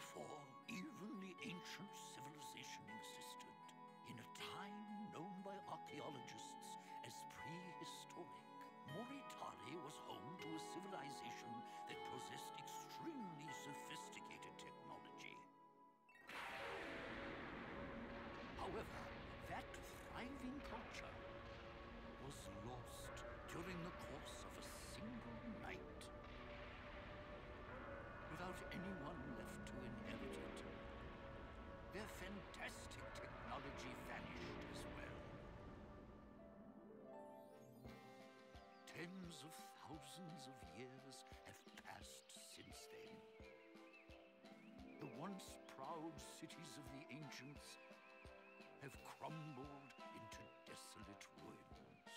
before even the ancient civilization existed, in a time known by archaeologists as prehistoric, Moritali was home to a civilization that possessed extremely sophisticated technology. However, that thriving culture was lost during the course of a single night, without anyone left to inherit it. Their fantastic technology vanished as well. Tens of thousands of years have passed since then. The once proud cities of the ancients have crumbled into desolate ruins.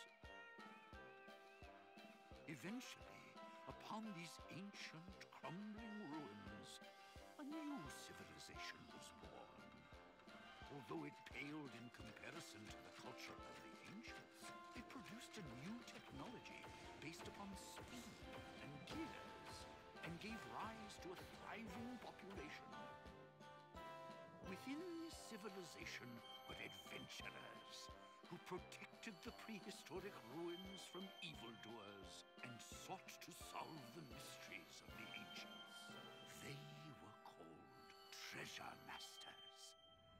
Eventually, upon these ancient, crumbling ruins, a new civilization was born. Although it paled in comparison to the culture of the ancients, it produced a new technology based upon speed and gears, and gave rise to a thriving population. Within this civilization were adventurers who protected the prehistoric ruins from evildoers and sought to solve the mysteries of the ancients. They were called Treasure Masters.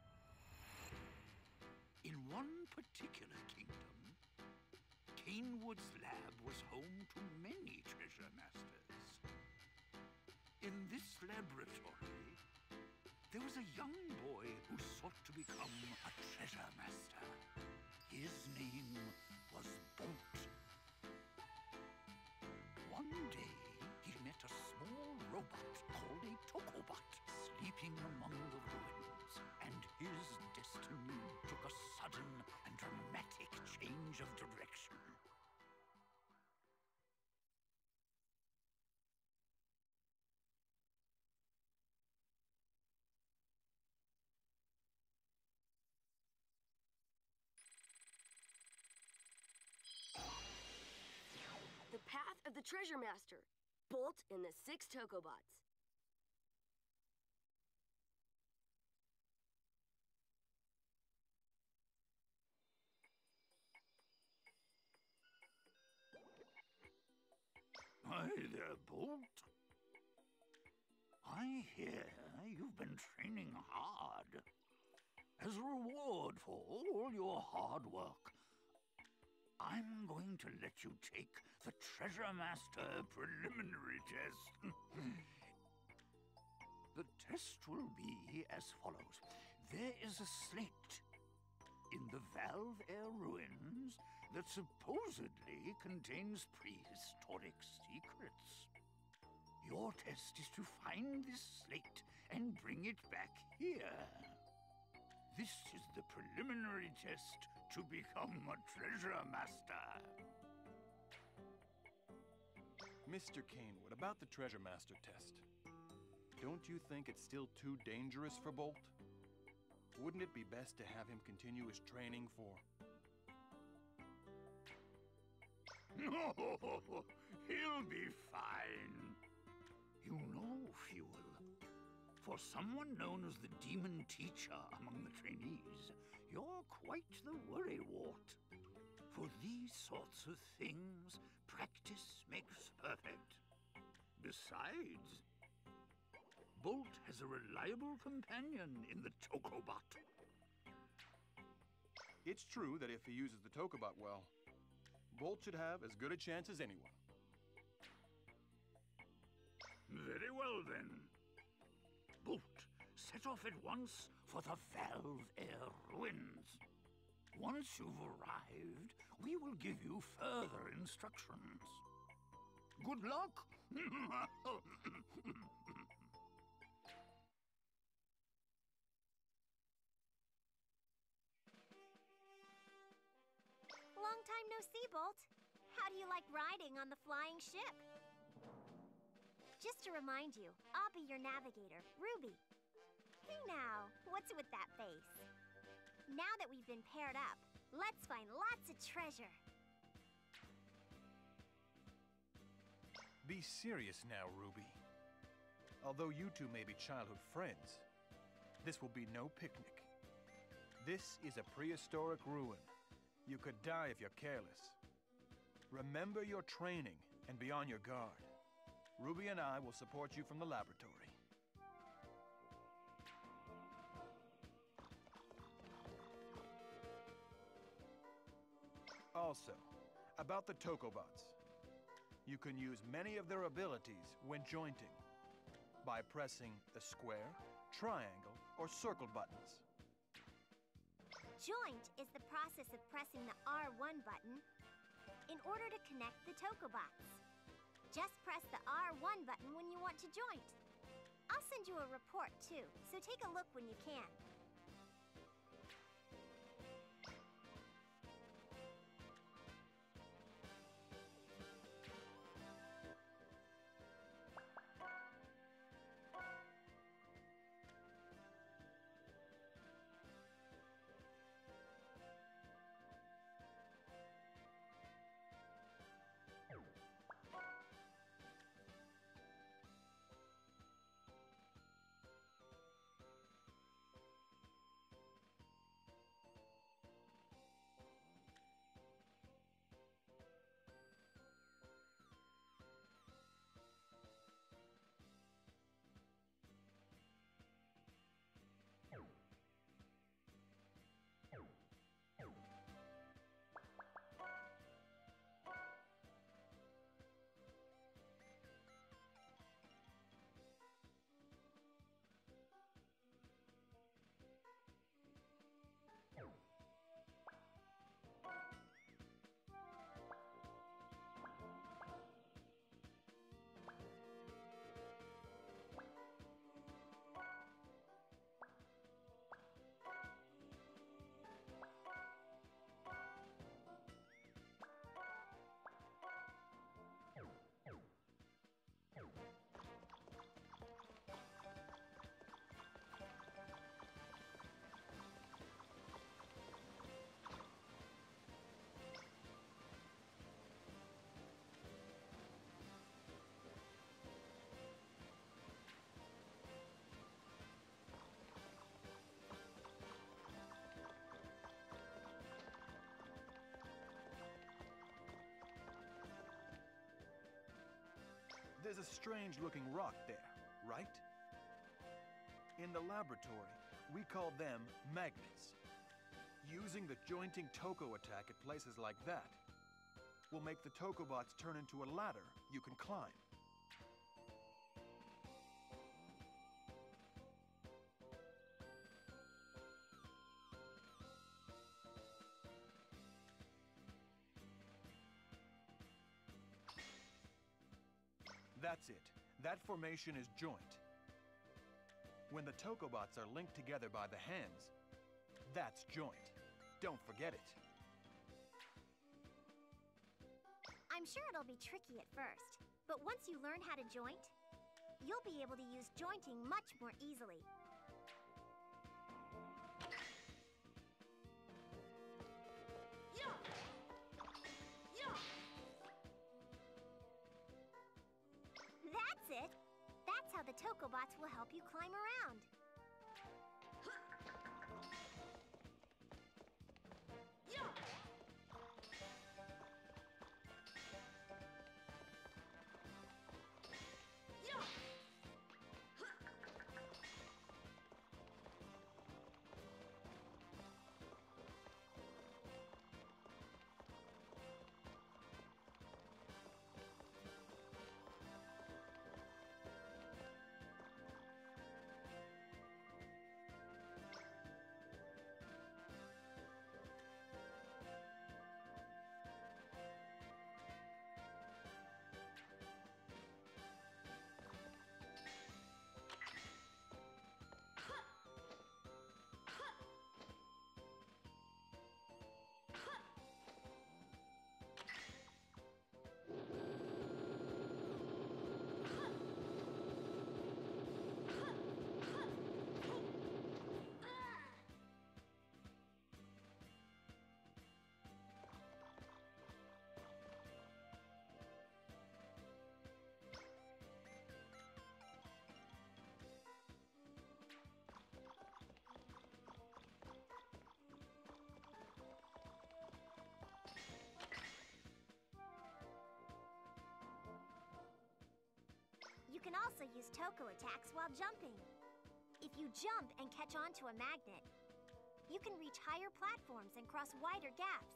In one particular kingdom, Canewood's lab was home to many treasure masters. In this laboratory, there was a young boy who sought to become a treasure master. His name was Bolt. One day, he met a small robot called a Tokobot sleeping among the ruins, and his destiny took a sudden and dramatic change of direction. The path of the Treasure Master. Bolt and the 6 Tokobots. Hi there, Bolt. I hear you've been training hard. As a reward for all your hard work, I'm going to let you take the Treasure Master preliminary test. The test will be as follows. There is a slate in the Valve Air ruins that supposedly contains prehistoric secrets. Your test is to find this slate and bring it back here. This is the preliminary test to become a Treasure Master. Mr. Canewood, about the Treasure Master test. Don't you think it's still too dangerous for Bolt? Wouldn't it be best to have him continue his training for... No, he'll be fine. You know, Fuel, for someone known as the Demon Teacher among the trainees, you're quite the worrywart. For these sorts of things, practice makes perfect. Besides, Bolt has a reliable companion in the Tokobot. It's true that if he uses the Tokobot well, Bolt should have as good a chance as anyone. Very well, then. Bolt, set off at once for the Valve Air ruins. Once you've arrived, we will give you further instructions. Good luck! Long time no see, Bolt. How do you like riding on the flying ship? Just to remind you, I'll be your navigator, Ruby. Hey now, what's with that face? Now that we've been paired up, let's find lots of treasure. Be serious now, Ruby. Although you two may be childhood friends, this will be no picnic. This is a prehistoric ruin. You could die if you're careless. Remember your training and be on your guard. Ruby and I will support you from the laboratory. Also, about the Tokobots. You can use many of their abilities when jointing by pressing the square, triangle, or circle buttons. Joint is the process of pressing the R1 button in order to connect the Tokobots. Just press the R1 button when you want to joint. I'll send you a report too, so take a look when you can. There's a strange-looking rock there, right? In the laboratory, we call them magnets. Using the jointing Toko attack at places like that will make the Tokobots turn into a ladder you can climb. That's it. That formation is joint. When the Tokobots are linked together by the hands, that's joint. Don't forget it. I'm sure it'll be tricky at first, but once you learn how to joint, you'll be able to use jointing much more easily. That's it! That's how the Tokobots will help you climb around. can also use Toko attacks while jumping. If you jump and catch onto a magnet, you can reach higher platforms and cross wider gaps.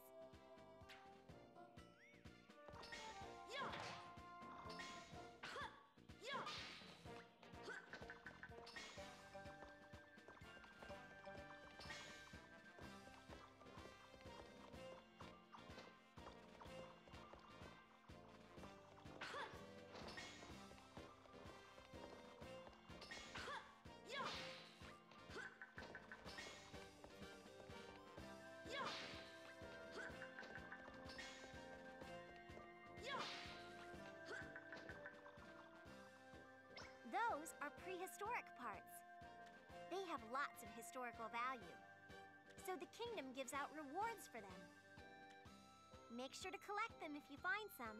Those are prehistoric parts. They have lots of historical value, so the kingdom gives out rewards for them. Make sure to collect them if you find some.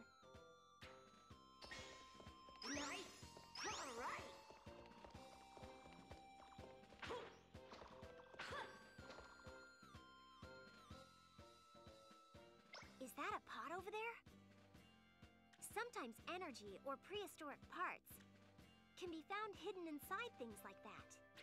Nice! All right! Is that a pot over there? Sometimes energy or prehistoric parts can be found hidden inside things like that.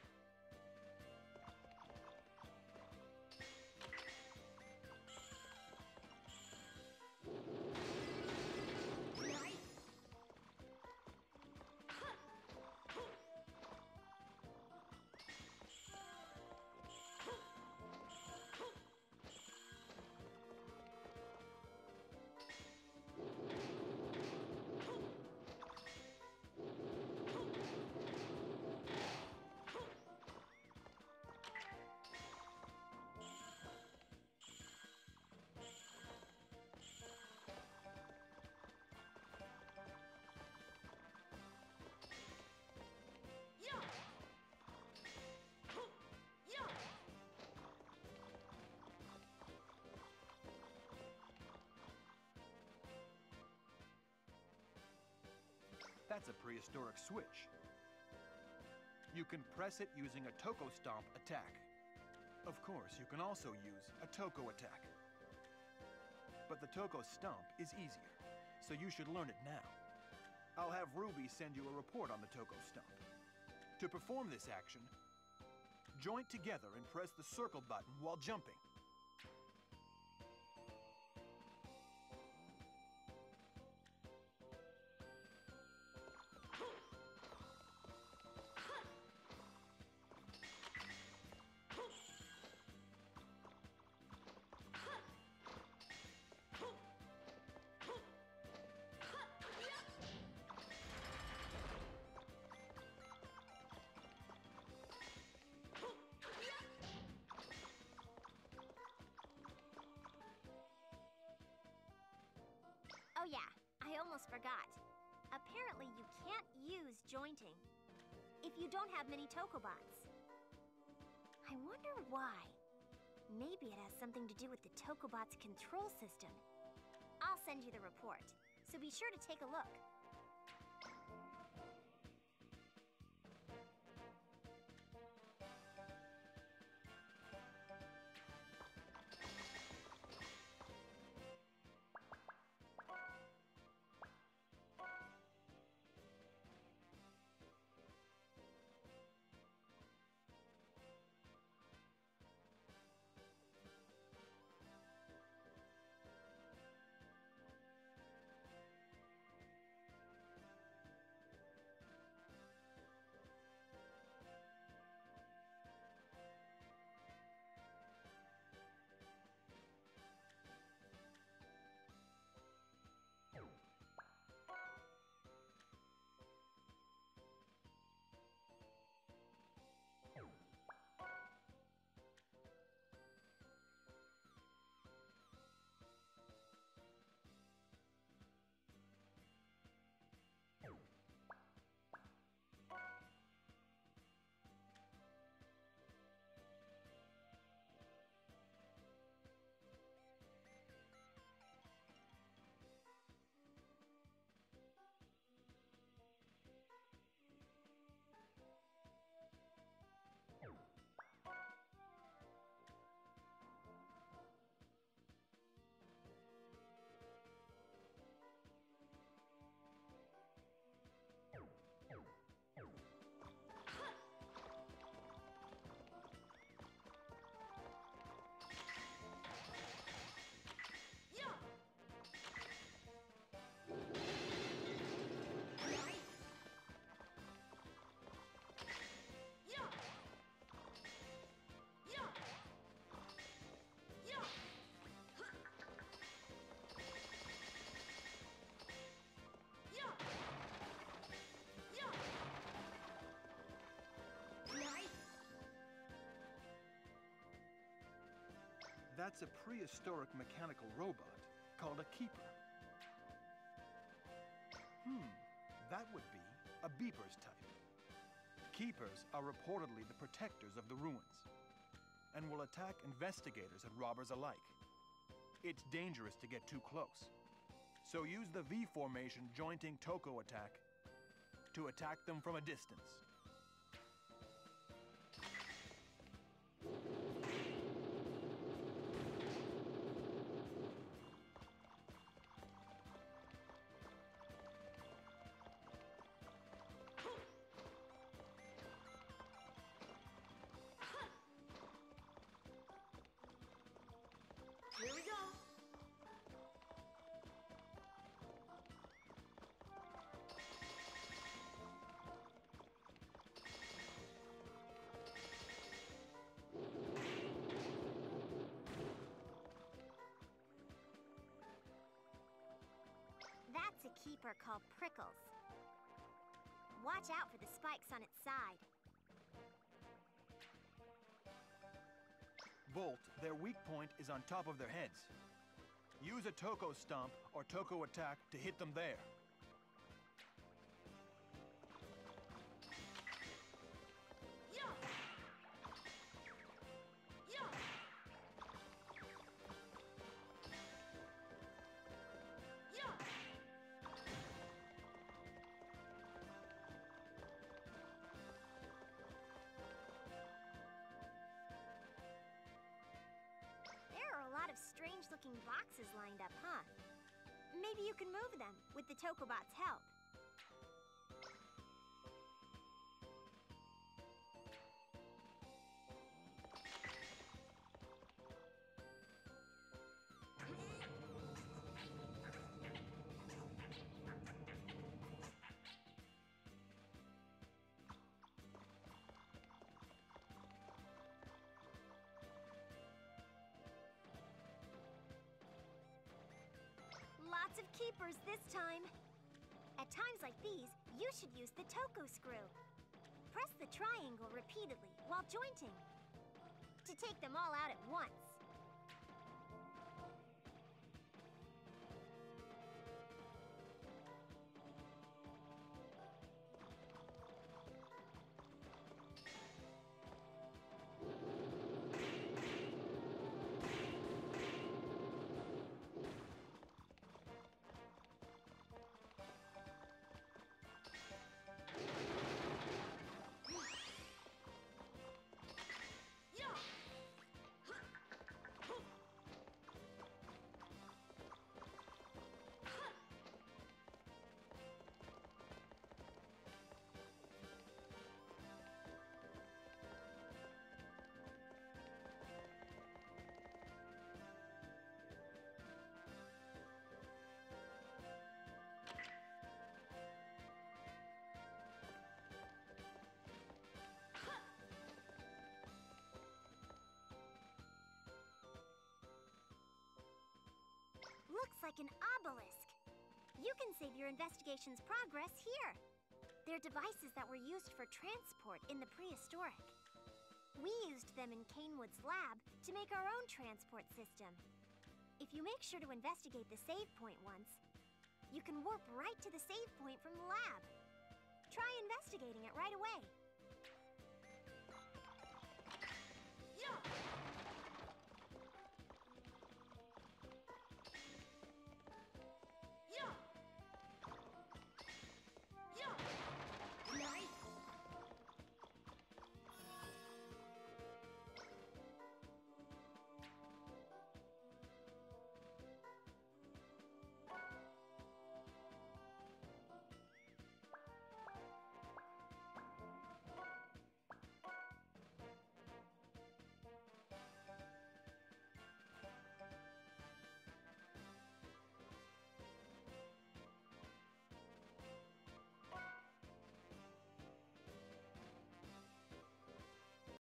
That's a prehistoric switch. You can press it using a Toko Stomp attack. Of course, you can also use a Toko attack. But the Toko Stomp is easier, so you should learn it now. I'll have Ruby send you a report on the Toko Stomp. To perform this action, joint together and press the circle button while jumping. Oh yeah, I almost forgot. Apparently you can't use jointing if you don't have many Tokobots. I wonder why. Maybe it has something to do with the Tokobots' control system. I'll send you the report, so be sure to take a look. That's a prehistoric mechanical robot called a keeper. That would be a Beepers type. Keepers are reportedly the protectors of the ruins and will attack investigators and robbers alike. It's dangerous to get too close, so use the V formation jointing Toko attack to attack them from a distance. Here we go. That's a keeper called Prickles. Watch out for the spikes on its side. Volt, their weak point is on top of their heads. Use a Toko Stomp or Toko Attack to hit them there. Yeah. Yeah. Yeah. There are a lot of strange-looking boxes lined up, huh? Maybe you can move them with the Tokobot's help. Lots of keepers this time. At times like these, you should use the Toko screw. Press the triangle repeatedly while jointing to take them all out at once. Looks like an obelisk. You can save your investigation's progress here. They're devices that were used for transport in the prehistoric. We used them in Kanewood's lab to make our own transport system. If you make sure to investigate the save point once, you can warp right to the save point from the lab. Try investigating it right away.